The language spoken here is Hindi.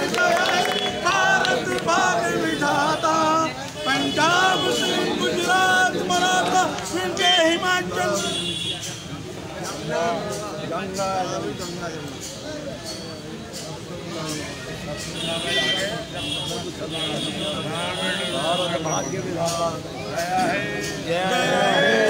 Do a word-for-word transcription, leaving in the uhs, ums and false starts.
भारत भाग विधाता, पंजाब सिंध गुजरात मराठा विंध्य हिमाचल। गंगा भारत भाग्य विधाता, जय